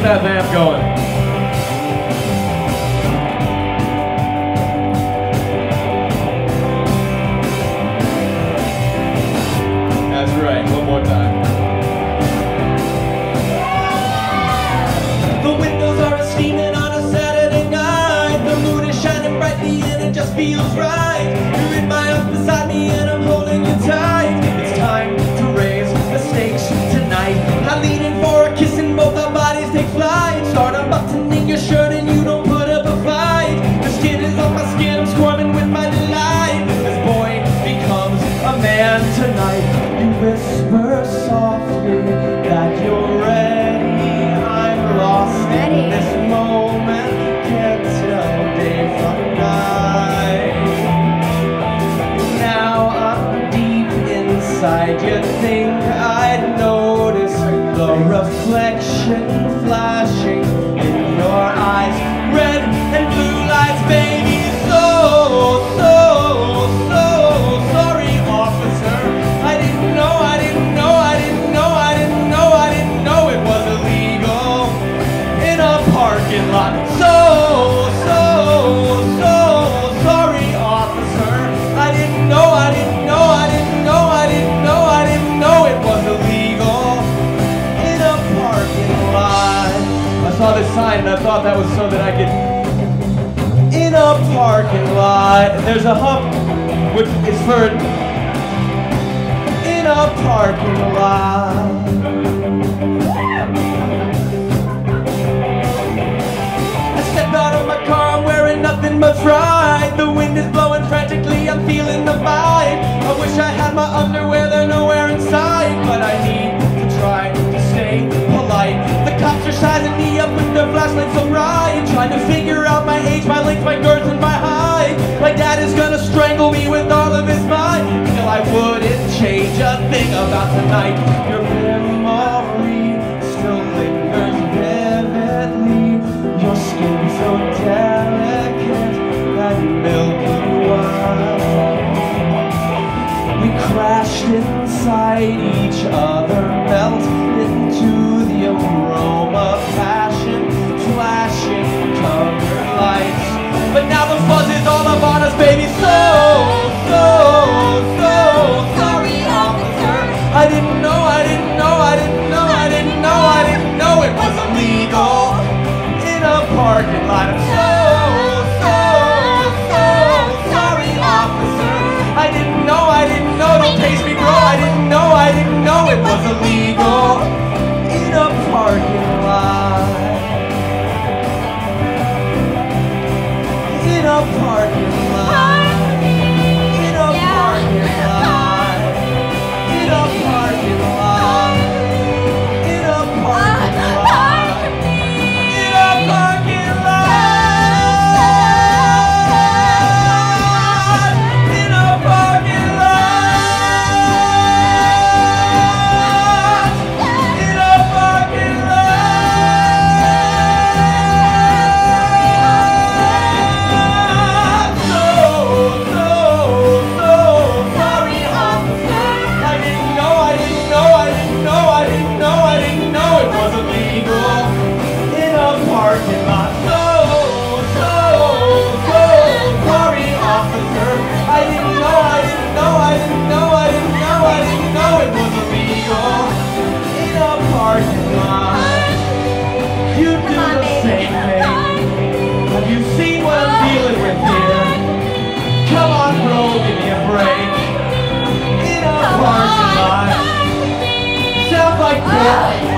that vamp going. That's right, one more time. The windows are steaming on a Saturday night. The moon is shining brightly and it just feels right. You're in my arms beside me and I'm holding you tight. It's time to raise the stakes tonight. I lean in for a kiss and both our bodies take flight. Start unbuttoning your shirt and you don't put up a fight. The skin is on my skin, I'm squirming with my delight. This boy becomes a man tonight. You whisper softly that you're ready. I'm lost in this moment, can't tell day from night. Now I'm deep inside, you'd think I'd notice the reflection flashing in your eyes. Red and blue lights, baby, so sorry, officer. I didn't know it was illegal in a parking lot. So sorry, officer. I didn't know it was illegal in a parking lot. I saw this sign and I thought that was so that I could, in a parking lot. And there's a hump which is for in a parking lot. I step out of my car, I'm wearing nothing but pride. The wind is blowing frantically, I'm feeling the vibe. I wish I had my underwear, they're nowhere inside. But I need to try to stay polite. The cops are sizing me up with their flashlights so bright. Trying to figure out my age, my length, my girth, and my height. My dad is gonna strangle me with all of his might. Still I wouldn't change a thing about tonight. Your memory still lingers vividly. Your skin so delicate, that milky white. We crashed inside each other, melt into the aroma, passion, flashing colored lights. But now the fuzz is all up on us, baby. So sorry, officer. I didn't know it was illegal in a parking lot. I'm so sorry, officer. I didn't know, don't taste me, bro. I didn't know it was illegal in a parking lot. In a parking lot. In a parking lot. In a parking lot. In a parking lot. In a parking lot. In a parking lot. In a parking lot. So sorry, officer. I didn't know it was illegal in a parking lot. So sorry, officer. I didn't know it was illegal in a parking lot. You do the same thing. Have you seen what I'm dealing with here? Come on, bro, give me a break. In a parking lot. Sounds like that.